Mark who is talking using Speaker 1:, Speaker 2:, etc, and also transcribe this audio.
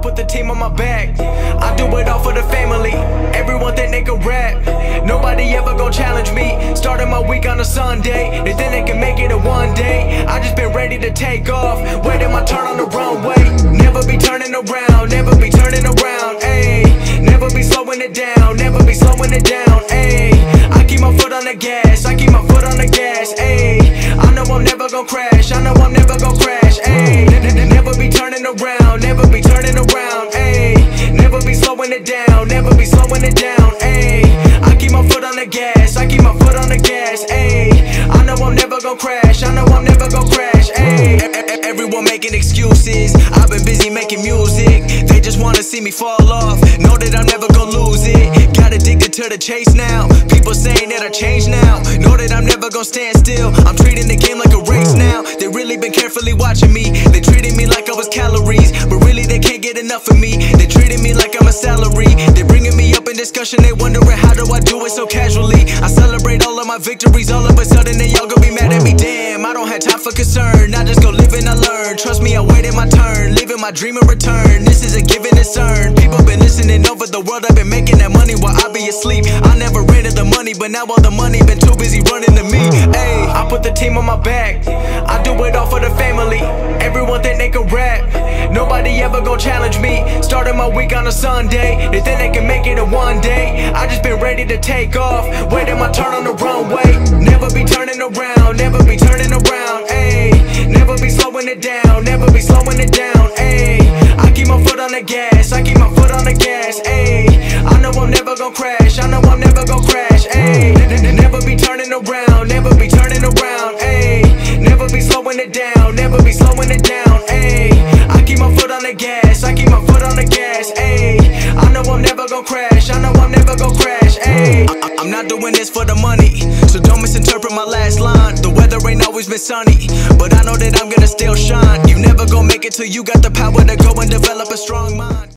Speaker 1: put the team on my back. I do it all for the family. Everyone think they can rap. Nobody ever gon' challenge me. Starting my week on a Sunday. They think they can make it in one day. I just been ready to take off, waiting my turn on the runway. Never be turning around, never be turning around, ayy. Never be slowing it down, never be slowing it down, ayy. I keep my foot on the gas, I keep my foot on the gas, ayy. I know I'm never gon' crash, I know I'm never gon' crash, ayy. Never be turning around, never be turning around, ayy. Never be slowing it down, never be slowing it down, ayy. I keep my foot on the gas, I keep my foot on the gas, ayy. I know I'm never gon' crash, I know I'm never gon' crash, ayy. Everyone making excuses, I've been busy making music. They just wanna see me fall off, know that I'm never gon' lose it. Got addicted to the chase now, people saying that I changed now. Know that I'm never gon' stand still, I'm treating the game like a race now. They really been carefully watching me, they treated me like I was calories, but really they can't get enough of me. They treated me like I'm a salary, they bringing me up in discussion. They wondering how do I do it so casually. I celebrate all of my victories, all of a sudden they all gon' be mad at me. Damn, I don't have time for concern, I just go live and I learn. Trust me, I waited my turn, living my dream in return. This is a given concern. People been listening over the world, I've been making that money while I be asleep. I never ran to the money, but now all the money been too busy running to me. Ayy, I put the team on my back, I do it all for the family. Everyone think they can rap, nobody ever gon' challenge me. Starting my week on a Sunday, they think they can make it in one day. I just been ready to take off, waiting my turn on the runway. Never be turning around, never be turning around, ayy. Never be slowing it down, never be slowing it down, ayy. I keep my foot on the gas, I keep my foot on the gas, ayy. I know I'm never gon' crash, I know I'm never gon' crash, ayy. Never be turning around, never be turning around, ayy. Never be slowing it down, never be slowing it down, ayy. I keep my foot on the gas, I keep my foot on the gas, ayy. I know I'm never gon' crash, I know I'm never gon' crash, ayy. I'm not doing this for the money, so don't misinterpret my last line. The weather ain't always been sunny, but I know that I'm gonna still shine. You never gon' make it till you got the power to go and develop a strong mind.